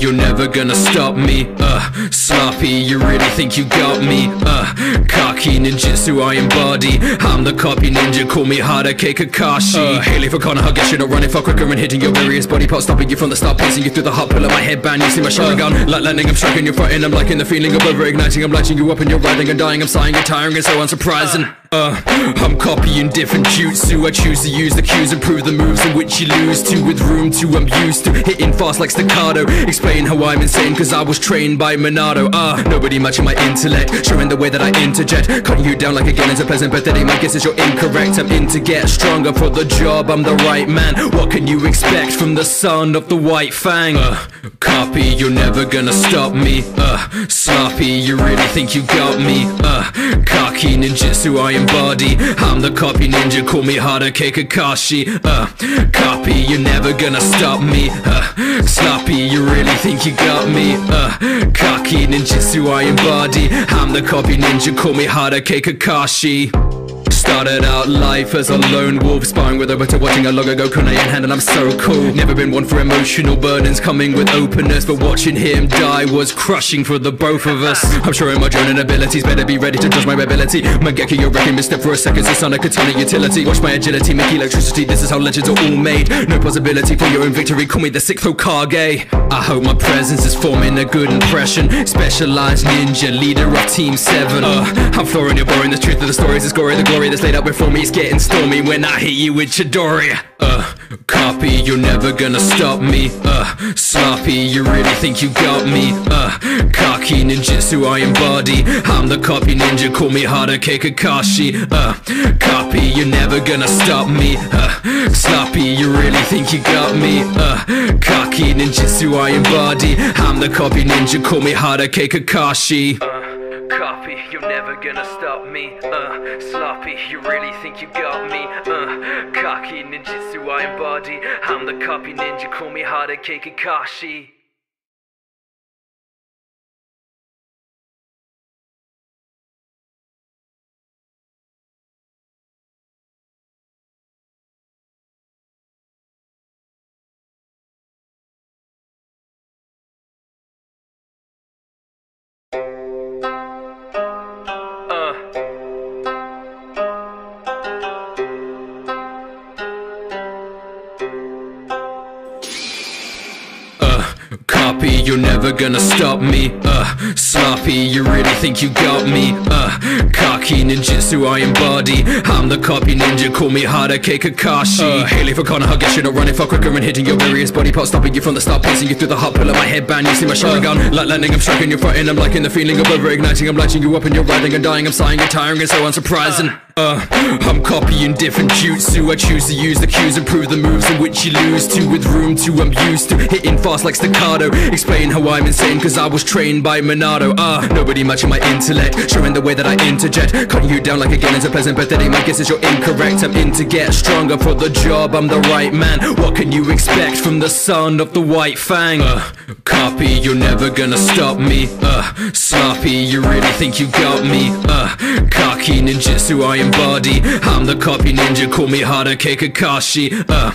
you're never gonna stop me. Sloppy, you really think you got me. Kaki ninjutsu I embody. I'm the copy ninja, call me Hadake Kakashi. Haley for Konoha, guess you're not running far quicker and hitting your various body parts, stopping you from the start, piercing you through the heart, pulling my headband. You see my Sharingan, like lightning, I'm striking your front end. I'm liking the feeling of over-igniting. I'm lighting you up and you're riding and dying. I'm sighing and tiring and so unsurprising. I'm copying different jutsu. I choose to use the cues and prove the moves in which you lose to. With room to, I'm used to hitting fast like staccato. Explain how I'm insane, cause I was trained by Minato. Nobody matching my intellect, showing the way that I interject. Cutting you down like again is a pleasant pathetic. My guess is you're incorrect. I'm in to get stronger for the job, I'm the right man. What can you expect from the son of the White Fang? Copy, you're never gonna stop me. Sloppy, you really think you got me. Kaki ninjutsu I embody. I'm the copy ninja, call me Hadake Kakashi. Copy, you're never gonna stop me. Sloppy, you really think you got me. Kaki ninjutsu I embody. I'm the copy ninja, call me Hadake Kakashi. Started out life as a lone wolf, sparring with Obito, watching a logo go kunai in hand, and I'm so cool. Never been one for emotional burdens, coming with openness, but watching him die was crushing for the both of us. I'm showing my drone abilities, better be ready to judge my ability. Mangeki, you're wrecking misstep for a second, so Sonic katana utility. Watch my agility, make electricity, this is how legends are all made. No possibility for your own victory, call me the 6th Hokage. I hope my presence is forming a good impression. Specialized ninja, leader of Team 7. I'm flooring your boring, the truth of the stories is gory, the glory that's laid out before me is getting stormy when I hit you with Chidori. Copy, you're never gonna stop me. Sloppy, you really think you got me. Kaki ninjutsu I embody. I'm the copy ninja, call me Hadake Kakashi. Copy, you're never gonna stop me. Sloppy, you really think you got me. Kaki ninjutsu I embody. I'm the copy ninja, call me Hadake Kakashi. Copy, you're never gonna stop me. Sloppy, you really think you got me. Kaki ninjutsu I embody. I'm the copy ninja, call me Hadake Kakashi. Copy, you're never gonna stop me. Sloppy, you really think you got me. Kaki ninjutsu I embody. I'm the copy ninja, call me Hadake Kakashi. Haley for Konoha, guess you're not running far quicker and hitting your various body parts, stopping you from the start, piercing you through the heart, pulling my headband. You see my Sharingan, like lightning, I'm striking your front end. I'm liking the feeling of over-igniting. I'm lighting you up and you're riding and dying. I'm sighing and tiring and so unsurprising. I'm copying different jutsu. I choose to use the cues and prove the moves in which you lose to. With room to, I'm used to hitting fast like staccato. Explain how I'm insane, cause I was trained by Minato. Nobody matching my intellect, showing the way that I interject. Cutting you down like again is a pleasant pathetic. My guess is you're incorrect. I'm in to get stronger for the job, I'm the right man. What can you expect from the son of the White Fang? Copy, you're never gonna stop me. Sloppy, you really think you got me. Kaki ninjutsu I embody. I'm the copy ninja, call me Hadake Kakashi.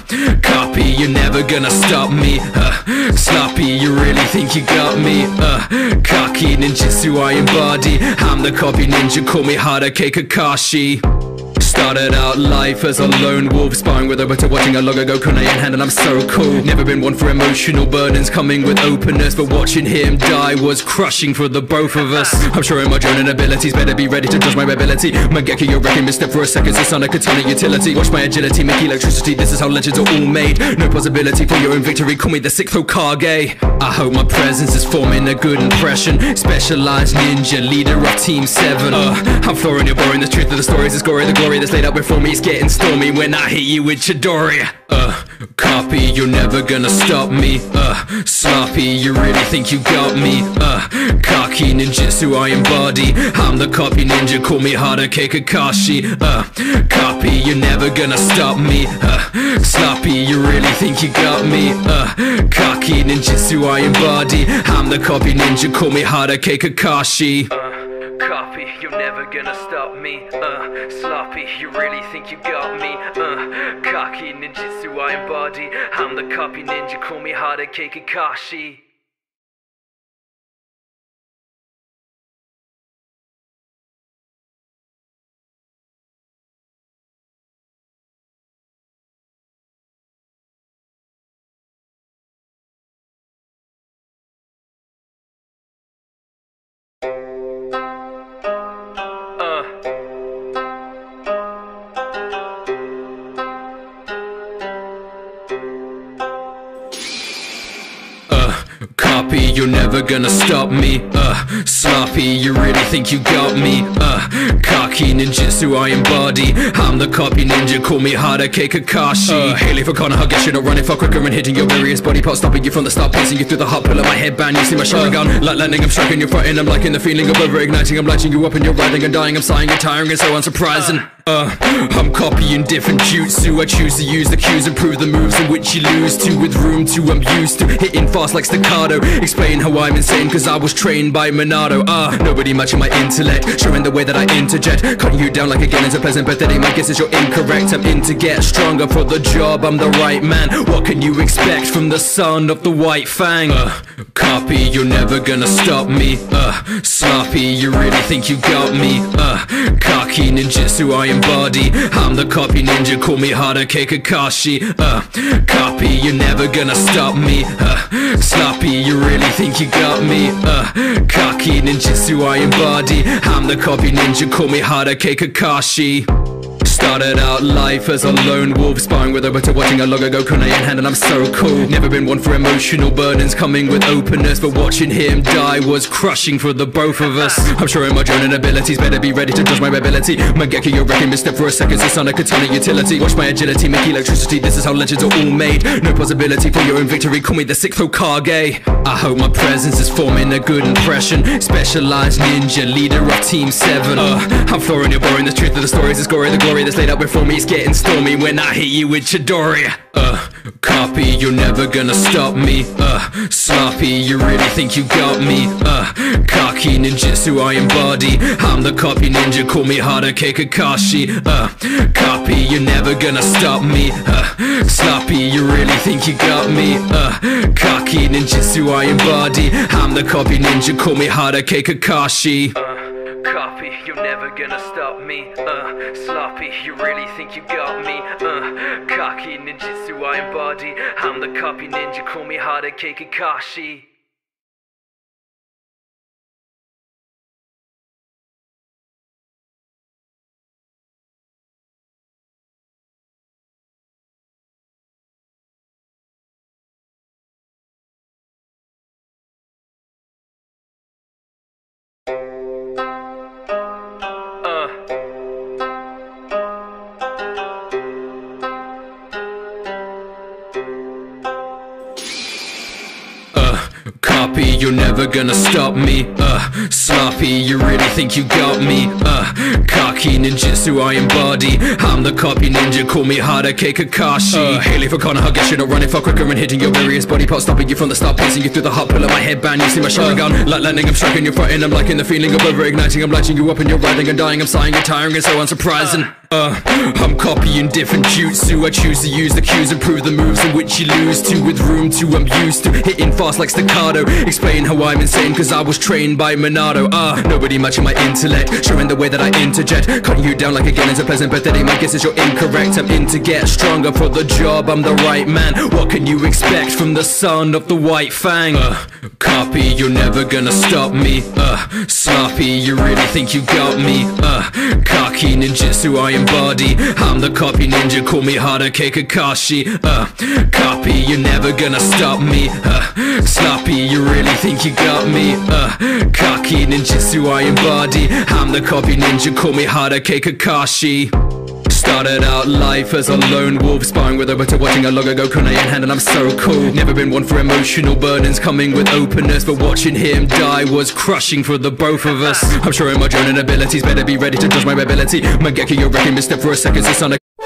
Copy, you're never gonna stop me. Sloppy, you really think you got me. Kaki ninjutsu I embody. I'm the copy ninja, call me Hadake Kakashi. Started out life as a lone wolf, sparring with Obito, watching a logo go kunai in hand, and I'm so cool. Never been one for emotional burdens, coming with openness, but watching him die was crushing for the both of us. I'm showing my drone abilities, better be ready to judge my ability. Mangeki, you're wrecking misstep for a second, so Sonic katana utility. Watch my agility, make electricity, this is how legends are all made. No possibility for your own victory, call me the 6th Hokage. I hope my presence is forming a good impression. Specialized ninja, leader of Team 7. I'm flooring your boring, the truth of the stories is gory, the glory that's laid out before me is getting stormy when I hit you with Chidori. Copy, you're never gonna stop me. Sloppy, you really think you got me. Kaki ninjutsu I embody. I'm the copy ninja, call me Hadake Kakashi. Copy, you're never gonna stop me. Sloppy, you really think you got me. Kaki ninjutsu I embody. I'm the copy ninja, call me Hadake Kakashi. Copy, you're never gonna stop me. Sloppy, you really think you got me. Kaki ninjutsu I embody. I'm the copy ninja, call me Hadake Kakashi. never gonna stop me. Sloppy, you really think you got me? Kaki ninjutsu I embody. I'm the copy ninja, call me Hadake Kakashi. Haley for Konoha, guess you're not running far quicker and hitting your various body parts, stopping you from the start, piercing you through the heart, pull up my headband, you see my Sharingan. Like lightning, I'm striking your front, and I'm liking the feeling of over-igniting. I'm lighting you up and you're riding and dying, I'm sighing and tiring and so unsurprising. I'm copying different jutsu. I choose to use the cues and prove the moves in which you lose to. With room to, I'm used to hitting fast like staccato. Explain how I'm insane, cause I was trained by Minato. Nobody matching my intellect, showing the way that I interject, cutting you down like again it's a pleasant pathetic. My guess is you're incorrect. I'm in to get stronger for the job, I'm the right man. What can you expect from the son of the White Fang? Copy, you're never gonna stop me. Sloppy, you really think you got me? Kaki ninjutsu I embody. I'm the copy ninja, call me Hadake Kakashi. Copy, you're never gonna stop me. Sloppy, you really think you got me? Kaki ninjutsu I embody. I'm the copy ninja, call me Hadake Kakashi. Started out life as a lone wolf, sparring with Obito, watching a logo go kunai in hand, and I'm so cool. Never been one for emotional burdens, coming with openness, but watching him die was crushing for the both of us. I'm showing my Jonin abilities, better be ready to judge my ability. Mangeki, you're wrecking, misstep for a second, Sasana katana utility. Watch my agility, make electricity, this is how legends are all made. No possibility for your own victory, call me the 6th Hokage. I hope my presence is forming a good impression. Specialized ninja, leader of Team 7. I'm flooring, you're boring, the truth of the stories is gory, the glory that's laid out before me is getting stormy when I hit you with Chidori. Copy, you're never gonna stop me. Sloppy, you really think you got me? Kaki ninjutsu I embody. I'm the copy ninja, call me Hadake Kakashi. Copy, you're never gonna stop me. Sloppy, you really think you got me? Kaki ninjutsu I embody. I'm the copy ninja, call me Hadake Kakashi. Copy, you're never gonna stop me. Sloppy, you really think you got me? Kaki ninjutsu I embody. I'm the copy ninja, call me Hadake Kakashi. Copy, you're never gonna stop me. Sloppy, you really think you got me? Kaki ninjutsu I embody. I'm the copy ninja, call me Hadake Kakashi. Haley for Konoha, guess you're not running far quicker and hitting your various body parts, stopping you from the start, piercing you through the heart, pull up my headband, you see my Sharingan. Like lightning, I'm striking your front, and I'm liking the feeling of over-igniting. I'm lighting you up and you're riding and dying, I'm sighing and tiring and so unsurprising. I'm copying different jutsu. I choose to use the cues and prove the moves in which you lose to. With room to, I'm used to hitting fast like staccato. Explain how I'm insane, cause I was trained by Minato. Nobody matching my intellect, showing the way that I interject, cutting you down like again it's a pleasant pathetic. My guess is you're incorrect. I'm in to get stronger for the job, I'm the right man. What can you expect from the son of the White Fang? Copy, you're never gonna stop me. Sloppy, you really think you got me? Kaki ninjutsu I embody. I'm the copy ninja, call me Hadake Kakashi. Copy, you're never gonna stop me. Sloppy, you really think you got me? Kaki ninjutsu I embody. I'm the copy ninja, call me Hadake Kakashi. Started out life as a lone wolf, sparring with Obito, watching a logo go kunai in hand, and I'm so cool. Never been one for emotional burdens, coming with openness, but watching him die was crushing for the both of us. I'm showing my Jonin abilities, better be ready to judge my ability. Mangeki, you're wrecking, misstep for a second, Sasana